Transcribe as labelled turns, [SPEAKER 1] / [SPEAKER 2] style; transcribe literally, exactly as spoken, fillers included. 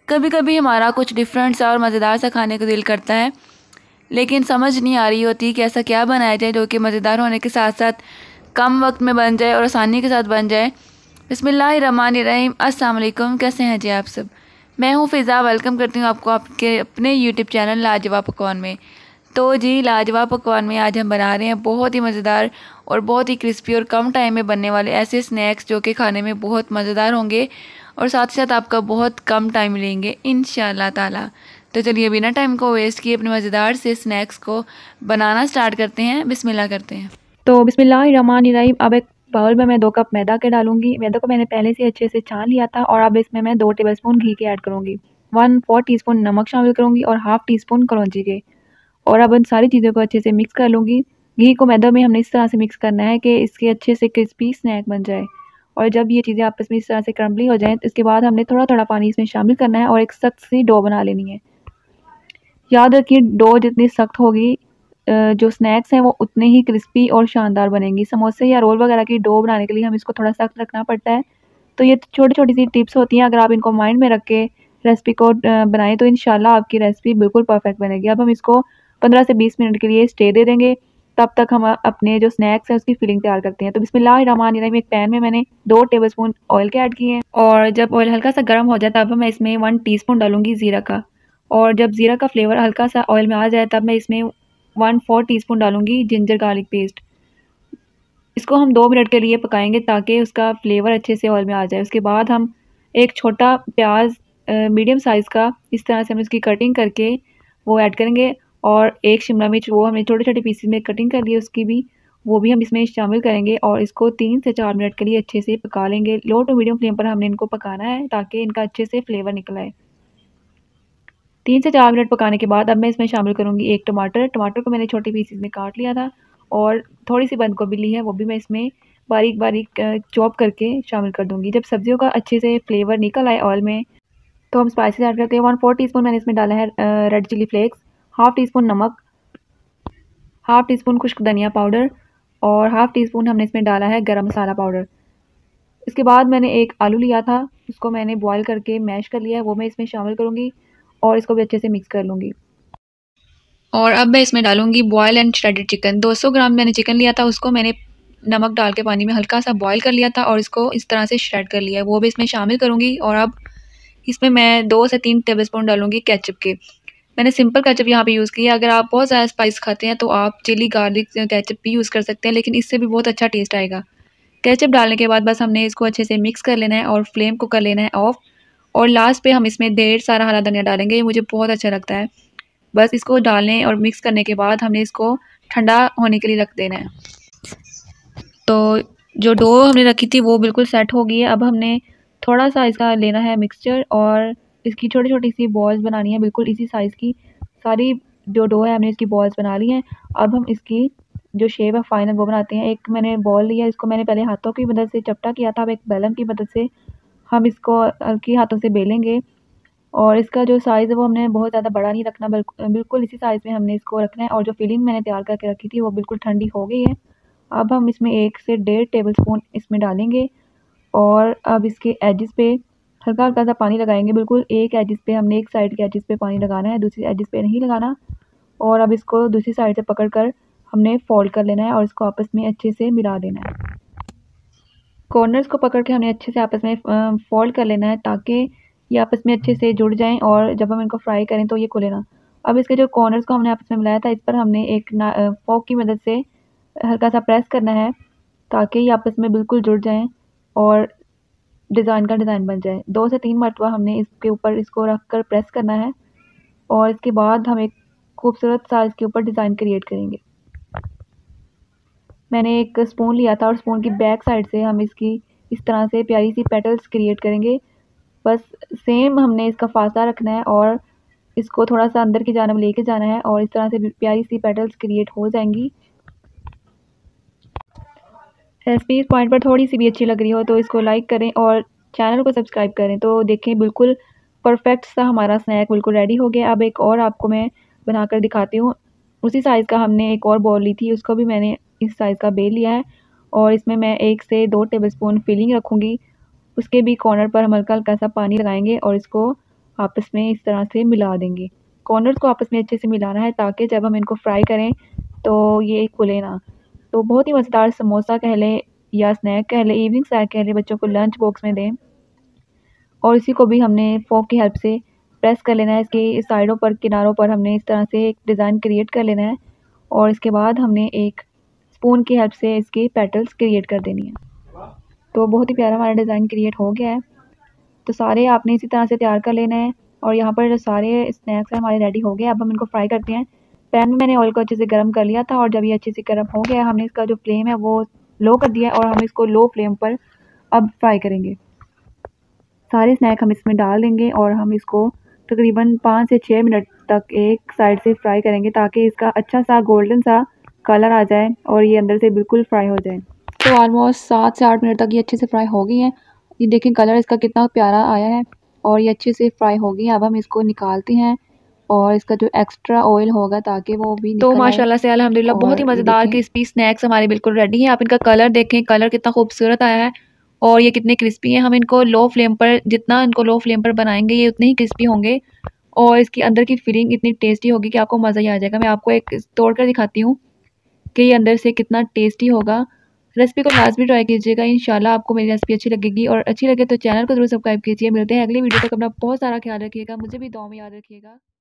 [SPEAKER 1] कभी कभी हमारा कुछ डिफरेंट सा और मज़ेदार सा खाने का दिल करता है, लेकिन समझ नहीं आ रही होती कि ऐसा क्या बनाया जाए जो कि मज़ेदार होने के साथ साथ कम वक्त में बन जाए और आसानी के साथ बन जाए। बिस्मिल्लाहिर्रहमानिर्रहीम। अस्सलाम वालेकुम, कैसे हैं जी आप सब। मैं हूँ फ़िज़ा, वेलकम करती हूँ आपको आपके अपने यूट्यूब चैनल लाजवाब पकवान में। तो जी, लाजवाब पकवान में आज हम बना रहे हैं बहुत ही मज़ेदार और बहुत ही क्रिस्पी और कम टाइम में बनने वाले ऐसे स्नैक्स जो कि खाने में बहुत मज़ेदार होंगे और साथ ही साथ आपका बहुत कम टाइम लेंगे इंशाल्लाह ताला। तो चलिए बिना टाइम को वेस्ट किए अपने मज़ेदार से स्नैक्स को बनाना स्टार्ट करते हैं। बिस्मिल्लाह करते हैं।
[SPEAKER 2] तो बिस्मिल्लाहिर्रहमानिर्रहीम। अब एक बाउल में मैं दो कप मैदा के डालूंगी। मैदा को मैंने पहले से अच्छे से छान लिया था और अब इसमें मैं दो टेबलस्पून घी के ऐड करूंगी। वन फोर टीस्पून नमक शामिल करूंगी और हाफ टी स्पून कलौंजी के। और अब इन सारी चीज़ों को अच्छे से मिक्स कर लूँगी। घी को मैदा में हमने इस तरह से मिक्स करना है कि इसके अच्छे से क्रिस्पी स्नैक बन जाए। और जब ये चीज़ें आपस में इस तरह से क्रम्बली हो जाएँ तो इसके बाद हमने थोड़ा थोड़ा पानी इसमें शामिल करना है और एक सख्त सी डो बना लेनी है। याद रखिए, डो जितनी सख्त होगी जो स्नैक्स हैं वो उतने ही क्रिस्पी और शानदार बनेंगी। समोसे या रोल वगैरह की डो बनाने के लिए हम इसको थोड़ा सख्त रखना पड़ता है। तो ये छोटी छोटी सी टिप्स होती हैं, अगर आप इनको माइंड में रख के रेसिपी को बनाएं तो इंशाल्लाह आपकी रेसिपी बिल्कुल परफेक्ट बनेगी। अब हम इसको पंद्रह से बीस मिनट के लिए स्टे दे देंगे। तब तक हम अपने जो स्नैक्स हैं उसकी फिलिंग तैयार करते हैं। तो बिस्मिल्लाहिर्रहमानिर्रहीम। एक पैन में मैंने दो टेबलस्पून ऑयल के ऐड किए हैं और जब ऑयल हल्का सा गर्म हो जाए तब मैं इसमें वन टीस्पून डालूंगी ज़ीरा का। और जब ज़ीरा का फ्लेवर हल्का सा ऑयल में आ जाए तब मैं इसमें वन फोर टीस्पून डालूंगी जिंजर गार्लिक पेस्ट। इसको हम दो मिनट के लिए पकाएंगे ताकि उसका फ्लेवर अच्छे से ऑयल में आ जाए। उसके बाद हम एक छोटा प्याज मीडियम साइज़ का इस तरह से हम इसकी कटिंग करके वो ऐड करेंगे और एक शिमला मिर्च वो हमने छोटे छोटे पीसेस में कटिंग कर ली उसकी भी वो भी हम इसमें शामिल करेंगे और इसको तीन से चार मिनट के लिए अच्छे से पका लेंगे। लो टू मीडियम फ्लेम पर हमने इनको पकाना है ताकि इनका अच्छे से फ्लेवर निकल आए। तीन से चार मिनट पकाने के बाद अब मैं इसमें शामिल करूँगी एक टमाटर। टमाटर को मैंने छोटे पीसेस में काट लिया था और थोड़ी सी बंद गोभी ली है वो भी मैं इसमें बारीक बारीक चॉप करके शामिल कर दूँगी। जब सब्जियों का अच्छे से फ्लेवर निकल आए ऑयल में तो हम स्पाइसेस ऐड करते हैं। वन फोर टी स्पून मैंने इसमें डाला है red chilli flakes, half teaspoon नमक, हाफ़ टी स्पून खुश्क धनिया पाउडर और हाफ़ टी स्पून हमने इसमें डाला है गरम मसाला पाउडर। इसके बाद मैंने एक आलू लिया था, उसको मैंने बॉयल करके मैश कर लिया है, वो मैं इसमें शामिल करूँगी और इसको भी अच्छे से मिक्स कर लूँगी। और अब मैं इसमें डालूँगी बॉयल एंड श्रेडेड चिकन। दो सौ ग्राम मैंने चिकन लिया था, उसको मैंने नमक डाल के पानी में हल्का सा बॉयल कर लिया था और इसको इस तरह से श्रेड कर लिया है, वो भी इसमें शामिल करूँगी। और अब इसमें मैं दो से तीन टेबलस्पून डालूँगी केचप के। मैंने सिंपल केचप यहाँ पे यूज़ किया। अगर आप बहुत ज़्यादा स्पाइस खाते हैं तो आप चिली गार्लिक केचप भी यूज़ कर सकते हैं, लेकिन इससे भी बहुत अच्छा टेस्ट आएगा। केचप डालने के बाद बस हमने इसको अच्छे से मिक्स कर लेना है और फ्लेम को कर लेना है ऑफ। और लास्ट पे हम इसमें ढेर सारा हरा धनिया डालेंगे, ये मुझे बहुत अच्छा लगता है। बस इसको डालने और मिक्स करने के बाद हमने इसको ठंडा होने के लिए रख देना है। तो जो डो हमने रखी थी वो बिल्कुल सेट हो गई है। अब हमने थोड़ा सा इसका लेना है मिक्सचर और इसकी छोटी छोटी सी बॉल्स बनानी है, बिल्कुल इसी साइज़ की। सारी जो डो है हमने इसकी बॉल्स बना ली हैं। अब हम इसकी जो शेप है फाइनल वो बनाते हैं। एक मैंने बॉल लिया, इसको मैंने पहले हाथों की मदद से चपटा किया था, अब एक बेलन की मदद से हम इसको हल्की हाथों से बेलेंगे। और इसका जो साइज़ है वो हमने बहुत ज़्यादा बड़ा नहीं रखना, बिल्कुल इसी साइज़ में हमने इसको रखना है। और जो फिलिंग मैंने तैयार करके रखी थी वो बिल्कुल ठंडी हो गई है। अब हम इसमें एक से डेढ़ टेबलस्पून इसमें डालेंगे और अब इसके एजेस पे हल्का हल्का सा पानी लगाएंगे। बिल्कुल एक एजेस पे हमने एक साइड के एजेस पे पानी लगाना है, दूसरी एजेस पे नहीं लगाना। और अब इसको दूसरी साइड से पकड़ कर हमने फोल्ड कर लेना है और इसको आपस में अच्छे से मिला देना है। कॉर्नर्स को पकड़ के हमने अच्छे से आपस में फोल्ड कर लेना है ताकि ये आपस में अच्छे से जुड़ जाएं और जब हम इनको फ्राई करें तो ये खुले ना। अब इसके जो कॉर्नर्स को हमने आपस में मिलाया था इस पर हमने एक फोक की मदद से हल्का सा प्रेस करना है ताकि ये आपस में बिल्कुल जुड़ जाएं और डिज़ाइन का डिज़ाइन बन जाए। दो से तीन मरतबा हमने इसके ऊपर इसको रख कर प्रेस करना है और इसके बाद हम एक खूबसूरत सा इसके ऊपर डिज़ाइन क्रिएट करेंगे। मैंने एक स्पून लिया था और स्पून की बैक साइड से हम इसकी इस तरह से प्यारी सी पेटल्स क्रिएट करेंगे। बस सेम हमने इसका फासला रखना है और इसको थोड़ा सा अंदर की जानब लेके जाना है और इस तरह से प्यारी सी पेटल्स क्रिएट हो जाएंगी। रेसिपी इस पॉइंट पर थोड़ी सी भी अच्छी लग रही हो तो इसको लाइक करें और चैनल को सब्सक्राइब करें। तो देखें बिल्कुल परफेक्ट सा हमारा स्नैक बिल्कुल रेडी हो गया। अब एक और आपको मैं बनाकर दिखाती हूँ। उसी साइज़ का हमने एक और बॉल ली थी, उसको भी मैंने इस साइज़ का बेल लिया है और इसमें मैं एक से दो टेबलस्पून फिलिंग रखूँगी। उसके भी कॉर्नर पर हम हल्का हल्का सा पानी लगाएंगे और इसको आपस में इस तरह से मिला देंगे। कॉर्नर्स को आपस में अच्छे से मिलाना है ताकि जब हम इनको फ्राई करें तो ये खुले ना। तो बहुत ही मज़ेदार समोसा कह लें या स्नैक कह लें, इवनिंग स्नैक कह लें, बच्चों को लंच बॉक्स में दें। और इसी को भी हमने फोक की हेल्प से प्रेस कर लेना है। इसकी साइडों पर, किनारों पर हमने इस तरह से एक डिज़ाइन क्रिएट कर लेना है और इसके बाद हमने एक स्पून की हेल्प से इसकी पेटल्स क्रिएट कर देनी है। तो बहुत ही प्यारा हमारा डिज़ाइन क्रिएट हो गया है। तो सारे आपने इसी तरह से तैयार कर लेना है और यहाँ पर जो सारे स्नैक्स हैं हमारे रेडी हो गए। अब हम इनको फ्राई करते हैं। पैन में मैंने ऑयल को अच्छे से गर्म कर लिया था और जब ये अच्छे से गर्म हो गया, हमने इसका जो फ्लेम है वो लो कर दिया है और हम इसको लो फ्लेम पर अब फ्राई करेंगे। सारे स्नैक हम इसमें डाल देंगे और हम इसको तकरीबन पाँच से छः मिनट तक एक साइड से फ्राई करेंगे ताकि इसका अच्छा सा गोल्डन सा कलर आ जाए और ये अंदर से बिल्कुल फ्राई हो जाए। तो ऑलमोस्ट सात से आठ मिनट तक ये अच्छे से फ्राई हो गई हैं। ये देखें कलर इसका कितना प्यारा आया है और ये अच्छे से फ्राई हो गई है। अब हम इसको निकालते हैं और इसका जो एक्स्ट्रा ऑयल होगा ताकि वो भी
[SPEAKER 1] तो
[SPEAKER 2] निकल आए।
[SPEAKER 1] माशाल्लाह से अल्हम्दुलिल्लाह
[SPEAKER 2] और
[SPEAKER 1] बहुत ही
[SPEAKER 2] ये
[SPEAKER 1] मज़ेदार
[SPEAKER 2] देखें
[SPEAKER 1] क्रिस्पी स्नैक्स हमारे बिल्कुल रेडी हैं। आप इनका कलर देखें, कलर कितना खूबसूरत आया है और ये कितने क्रिस्पी हैं। हम इनको लो फ्लेम पर, जितना इनको लो फ्लेम पर बनाएंगे ये उतने ही क्रिस्पी होंगे और इसके अंदर की फिलिंग इतनी टेस्टी होगी कि आपको मज़ा ही आ जाएगा। मैं आपको एक तोड़ कर दिखाती हूँ कि ये अंदर से कितना टेस्टी होगा। रेसिपी को लाजमी ट्राई कीजिएगा, इंशाल्लाह आपको मेरी रेसिपी अच्छी लगेगी और अच्छी लगे तो चैनल को जरूर सब्सक्राइब कीजिए। मिलते हैं अगली वीडियो तक, अपना बहुत सारा ख्याल रखिएगा, मुझे भी दुआ में याद रखिएगा।